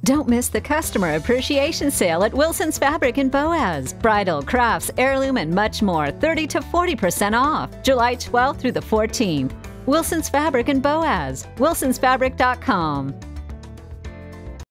Don't miss the Customer Appreciation Sale at Wilson's Fabric in Boaz. Bridal, crafts, heirloom, and much more, 30 to 40% off. July 12th through the 14th. Wilson's Fabric in Boaz. WilsonsFabric.com.